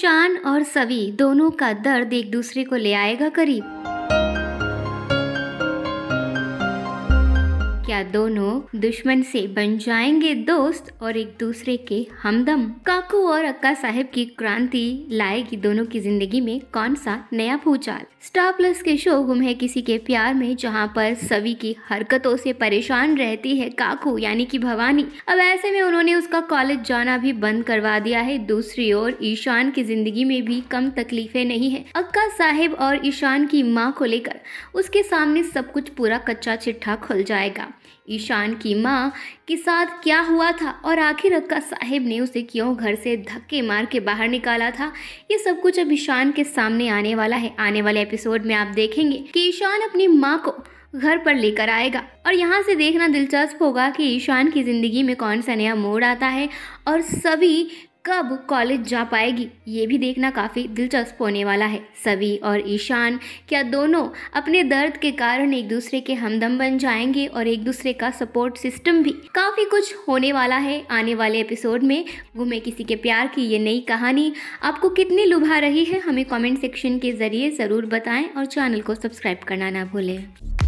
ईशान और सवी दोनों का दर्द एक दूसरे को ले आएगा करीब। क्या दोनों दुश्मन से बन जाएंगे दोस्त और एक दूसरे के हमदम? काकू और अक्का साहब की क्रांति लाएगी दोनों की जिंदगी में कौन सा नया भूचाल? स्टार प्लस के शो गुम है किसी के प्यार में, जहां पर सवी की हरकतों से परेशान रहती है काकू यानी कि भवानी। अब ऐसे में उन्होंने उसका कॉलेज जाना भी बंद करवा दिया है। दूसरी ओर ईशान की जिंदगी में भी कम तकलीफें नहीं है। अक्का साहब और ईशान की माँ को लेकर उसके सामने सब कुछ पूरा कच्चा चिट्ठा खुल जाएगा। ईशान की माँ के साथ क्या हुआ था और आखिर अक्का साहिब ने उसे क्यों घर से धक्के मार के बाहर निकाला था, ये सब कुछ अब ईशान के सामने आने वाला है। आने वाले एपिसोड में आप देखेंगे कि ईशान अपनी माँ को घर पर लेकर आएगा और यहाँ से देखना दिलचस्प होगा कि ईशान की जिंदगी में कौन सा नया मोड़ आता है और सभी कब कॉलेज जा पाएगी, ये भी देखना काफ़ी दिलचस्प होने वाला है। सवी और ईशान क्या दोनों अपने दर्द के कारण एक दूसरे के हमदम बन जाएंगे और एक दूसरे का सपोर्ट सिस्टम भी? काफ़ी कुछ होने वाला है आने वाले एपिसोड में। गुम है किसी के प्यार की ये नई कहानी आपको कितनी लुभा रही है, हमें कमेंट सेक्शन के ज़रिए ज़रूर बताएं और चैनल को सब्सक्राइब करना ना भूलें।